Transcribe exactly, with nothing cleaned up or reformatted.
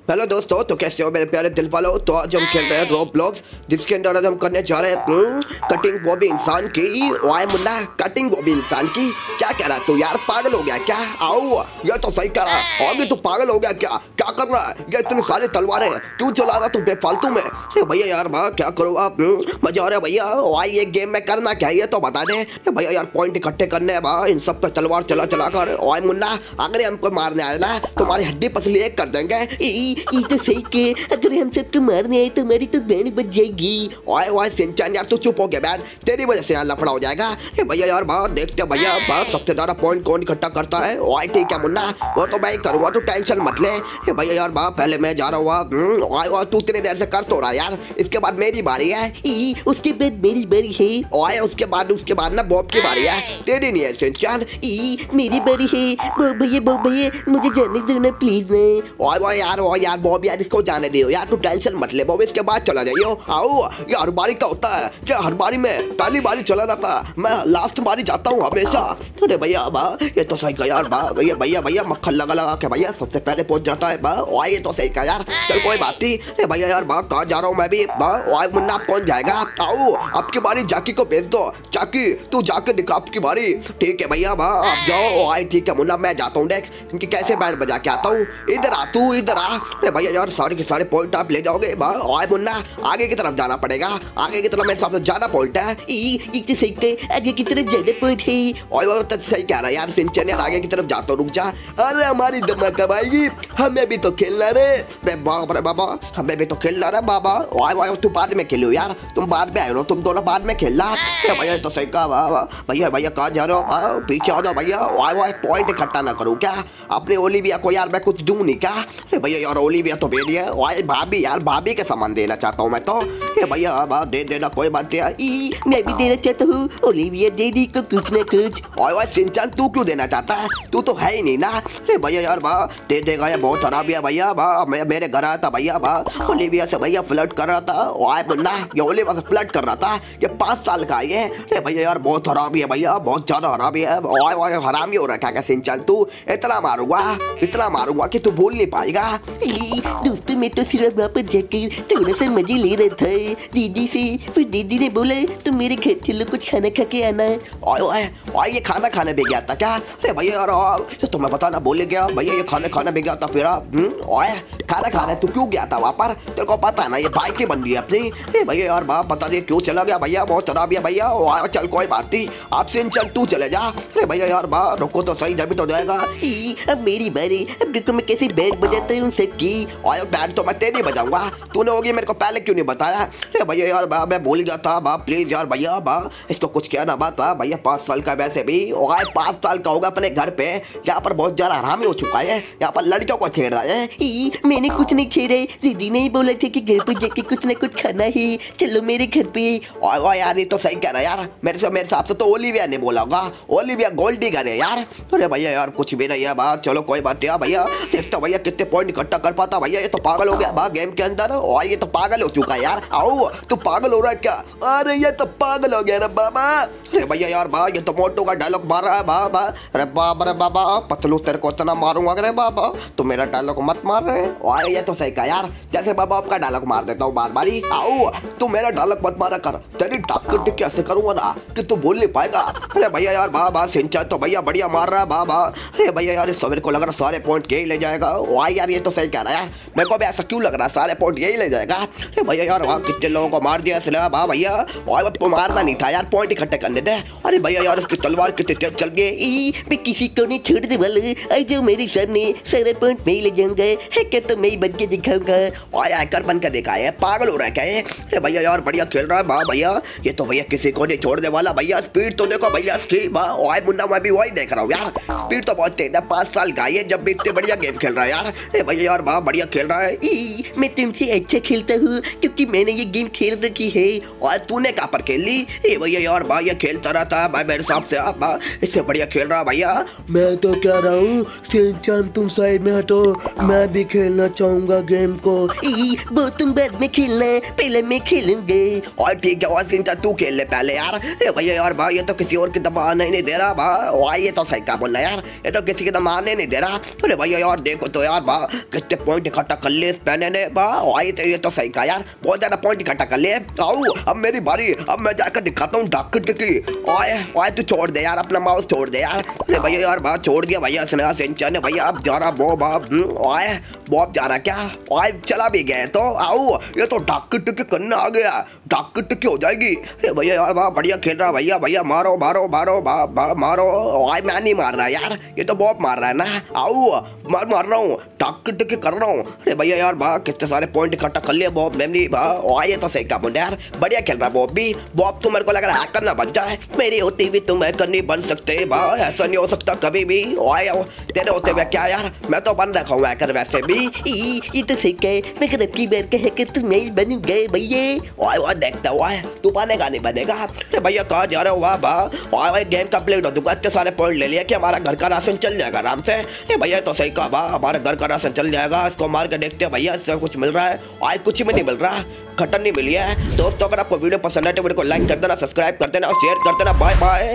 Hello दोस्तों, तो कैसे हो मेरे प्यारे दिल वालों। तो आज हम खेल रहे हैं रोब्लॉक्स, जिसके अंदर आज हम करने जा रहे हैं कटिंग बॉबी इंसान की। वाई मुन्ना, कटिंग बॉबी इंसान की क्या कह रहा है तू यार? पागल हो गया क्या? आओ, ये तो सही कह रहा है। और भी तू पागल हो गया क्या? क्या कर रहा है? ये इतनी सारी तलवारें क्यों चला रहा तू बेफालतू में? भैया यार बा क्या करो आप, मजा आ रहा है भैया। वाई ये गेम में करना क्या है तो बता दे भैया यार। पॉइंट इकट्ठे करने हैं बा, इन सब पे तलवार चला चला कर। वाई मुन्ना, अगर हमको मारने आए ना तुम्हारी हड्डी पसली एक कर देंगे। ये तो सही के, अगर हम सबको मारने आए तो हमारी तो बैंड बच जाएगी। ओए ओए सिंचन यार, तू चुप हो गया बैठ, तेरी वजह से यहाँ लफड़ा हो जाएगा। भैया यार बात देखते भैया, बात सबसे ज्यादा पॉइंट कौन इकट्ठा करता है। ओए ठीक है मुन्ना, वो तो मैं ही करूँगा, तू टेंशन मत ले। भैया यार बात पहले मैं जा रहा हुआ। ओए ओए तू इतनी देर से कर तो रहा यार, इसके बाद मेरी बारी है। ई, उसके बाद मेरी बारी है। ओए उसके बाद उसके बाद ना बॉब की बारी है, तेरी नहीं है सिंचन। ई, मेरी बारी है। बो भैया बो भैया मुझे जाने दो ना प्लीज। ओए ओए यार ओए यार बॉब यार, इसको जाने दियो यार, तू टेंशन मत ले बॉब, इसके बाद चला जाइयो। आओ, ये हर बारी का होता है क्या? हर बारी में पहली बारी चला जाता, मैं लास्ट बारी जाता हूँ हमेशा। अरे भैया बा ये तो सही का यार बा, भैया भैया भैया मक्खन लगा लगा के भैया सबसे पहले पहुंच जाता है बा। वाह ये तो सही का यार, चल कोई बात नहीं। भैया यार बा कहाँ जा रहा हूँ मैं भी बा। वाह मुन्ना आप कौन जाएगा? आओ अब की बारी जाकी को भेज दो। जाकी तू जाके दिखा आपकी बारी। ठीक है भैया बा आप जाओ। वाह ठीक है मुन्ना, मैं जाता हूँ देख क्योंकि कैसे बैंड बजा के आता हूँ। इधर आ तू, इधर आ। भैया यार सारे के सारे पॉइंट आप ले जाओगे बा। ओए मुन्ना आगे की तरफ जाना पड़ेगा, आगे की तरफ मेरे सामने ज्यादा पॉइंट है। ई, ये तो सही के, आगे की तरफ ज्यादा पॉइंट है। ओए वो तो सही कह रहा है यार सिंचन यार, आगे की तरफ जाता हूँ, रुक जा। अरे हमारी दिमाग कब आएगी, हमें भी तो खेलना रे बाबा बाबा, हमें भी तो खेलना रे बाबा। ओए ओए तू बाद में खेलो यार, तुम बाद में आए हो, तुम दोनों बाद में खेलना। भैया तो सही कहा बाबा। भैया भैया कहाँ जा रहे हो? पीछे आ जाओ भैया। ओए ओए पॉइंट इकट्ठा ना करूँ क्या अपने ओलिविया को यार? मैं कुछ दूं नहीं क्या? भैया यार ओलिविया तो भेज दिया। ओए भाभी यार, भाभी के सामान देना चाहता हूँ मैं तो। ये भैया बात दे देना, कोई बात नहीं। ई, मैं भी देना चाहता हूँ। ओलिविया दे दी को कुछ ना कुछ। ओए ओए सिंचन तू क्यों देना चाहता है? तू तो है ही नहीं ना। अरे भैया यार बा दे देगा, ये बहुत खराब है भैया बा। मैं मेरे घर आया था भैया बा, ओलिविया से भैया फ्लर्ट कर रहा था। ओए मुन्ना ये ओलिविया से फ्लर्ट कर रहा था, ये पाँच साल का है। अरे भैया यार बहुत खराब है भैया, बहुत ज्यादा खराब है। ओए ओए हराम ही हो रखा है सिंचन, तू इतना मारूंगा इतना मारूंगा कि तू बोल नहीं पाएगा। दोस्तों मैं तो सिर्फ वहाँ पर जाकर थोड़ा सा मजे ले रहा था दीदी से, फिर दीदी ने बोला तुम मेरे घर चलो कुछ खाना खा के आना। ओए ओए ओए ये खाना खाने भी गया था क्या? अरे भैया यार ये तुम्हें पता ना बोले गया भैया, ये खाने खाने भी गया था फिर। ओए खाना खाने तू क्यों गया था वहाँ पर? तेरे को पता ना ये बाइक ही बन गई अपनी। अरे भैया यार बाप पता नहीं क्यों चला गया भैया, बहुत खराब है भैया। ओए चल कोई बात नहीं, आपसे चल तू चले जा। अरे भैया यार बा रुको तो सही, जब तो जाएगा। अब मेरी बारी, अब देखो मैं कैसे बैंड बजाता हूँ सबकी। ओए बैंड तो मैं तेरी बजाऊंगा, तूने होगी मेरे को पहले क्यों नहीं बताया? अरे भैया यार बा मैं भूल गया था बा, प्लीज यार भैया बा इसको कुछ कहना बात था भैया। पाँच साल का वैसे भी ओए पाँच साल का होगा अपने घर पे, यहाँ पर बहुत ज्यादा हरामी हो चुका है, यहाँ पर लड़कियों को छेड़ रहा है। ई, मैंने कुछ नहीं छेड़ा, दीदी ने ही बोला था कि घर पर जाके कुछ ना कुछ खाना है, चलो मेरे घर पे। ओए ओए यार ये तो सही कह रहा है यार, मेरे से मेरे हिसाब से तो ओलिविया ने बोला होगा, ओलिविया गोल्डी घर है यार। अरे भैया यार कुछ भी नहीं है बात, चलो कोई बात नहीं भैया। देखता भैया कितने पॉइंट इकट्ठा कर पाता भैया, ये तो पागल हो गया बा गेम के अंदर। और ये तो पागल हो चुका है यार। आओ तू पागल हो रहा है क्या? अरे ये तो पागल हो गया रे बाबा। अरे भैया यार बा ये तो मोटू का डायलॉग मार रहा है बाबा। अरे बाबा रे बाबा पतलू तेरे को इतना मारूंगा रे बाबा, तू मेरा डायलॉग मत मार रहे। और ये तो सही कहा यार, जैसे बाबा आपका डायलॉग मार देता हूँ बार बारी। आओ तू मेरा डायलॉग मत मारा कर, तेरी टाक कैसे करूंगा ना कि तू बोल नहीं पाएगा। अरे भैया यार बाबा सिंचन तो भैया बढ़िया मार रहा है बाबा। अरे भैया यार इस सवेर को लग रहा सारे पॉइंट यही ले जाएगा। वाह यार ये तो सही कह रहा है यार, मेरे को भी ऐसा क्यों लग रहा है सारे पॉइंट यही ले जाएगा। अरे भैया यार वहाँ कितने लोगों को मार दिया इसलिए बा भैया। और तो मारना नहीं था यार, पॉइंट इकट्ठे करने दे। अरे भैया यार उसकी तलवार कितनी तेज चल गई। मैं किसी को नहीं छोड़ दे वाले, जो मेरे सामने सारे पॉइंट में ही ले जाऊंगा। हैकर तो मैं ही बन के दिखाऊंगा। और हैकर बन के देखा है, पागल हो रहा है क्या है? अरे भैया यार बढ़िया खेल रहा है बा भैया, ये तो भैया किसी को नहीं छोड़ने वाला भैया। स्पीड तो देखो भैया इसकी बा। ओए मुन्ना मैं भी वही देख रहा हूँ यार, स्पीड तो बहुत तेज है। पाँच साल का ये जब भी इतने बढ़िया गेम खेल रहा है यार। अरे भैया यार बा बढ़िया खेल रहा है। ई, मैं तुमसे अच्छा खेलता हूँ क्योंकि मैंने ये गेम खेल रखी है। और तूने कहाँ पर खेल ली? ए भैया यार बा ये खेलता रहा था भाई मेरे हिसाब से आप बा, इससे बढ़िया खेल रहा भैया। मैं तो कह रहा हूँ सिंचन तुम साइड में हटो, मैं भी खेलना चाहूंगा गेम को। ई, वो तुम बाद में खेलना, पहले मैं खेलूंगा। और ठीक है और सिंचन तू खेल ले पहले यार। ए भैया यार बा ये तो किसी और की दबाने नहीं दे रहा बा। वाह ये तो सही का बोलना यार, ये तो किसी की दबाने नहीं दे रहा। अरे भैया यार देखो तो यार बा कितने कितने पॉइंट इकट्ठा कर लिए इस पहने ने वाह आए थे। ये तो सही कहा यार, बहुत ज्यादा पॉइंट इकट्ठा कर लिए। आओ अब मेरी बारी, अब मैं जाकर दिखाता हूँ डाक टिकी। ओए ओए तू छोड़ दे यार, अपना माउस छोड़ दे यार। अरे भैया यार बात छोड़ दिया भैया स्नेहा सिंचन ने भैया। अब जा रहा बॉब अब ओए बॉब जा रहा क्या? ओए चला भी गया तो आओ, ये तो डाक टिकी करने आ गया, डाक टिकी हो जाएगी। अरे भैया यार वाह बढ़िया खेल रहा भैया। भैया मारो मारो मारो मारो। ओए मैं नहीं मार रहा यार, ये तो बॉब मार रहा है ना। आओ मार मार रहा हूँ, डाक टिकी कर रहा हूँ। अरे भैया यार वाह कितने सारे पॉइंट इकट्ठा कर लिए बॉब मेमनी वाह। ये तो सही कहा मुंडे यार, बढ़िया खेल रहा बॉब भी। बॉब तो मेरे को लग रहा है हैकर ना बन जाए, मेरे होते हुए तुम हैकर नहीं बन सकते भाई, ऐसा नहीं हो सकता कभी भी। ओए तेरे होते हुए क्या यार, मैं तो बन रखा हूँ हैकर वैसे भी। ई, ये तो सही कहे, मगर अब की बार का हैकर तो मैं ही बन गए भैया। ओए ओए देखता हुआ है तू बनेगा नहीं बनेगा। अरे भैया कहाँ जा रहे हो वाह बा। ओए गेम कंप्लीट हो चुका, इतने सारे पॉइंट ले लिया कि हमारा घर का राशन चल जाएगा आराम से। ये भैया तो सही कहा बा, हमारे घर का राशन चल जाएगा। इसको मार के देखते हैं भैया इससे कुछ मिल रहा है। आज कुछ भी नहीं मिल रहा, खटन नहीं मिली है। दोस्तों अगर आपको वीडियो पसंद है तो वीडियो को लाइक कर देना, सब्सक्राइब कर देना और शेयर कर देना। Bye bye.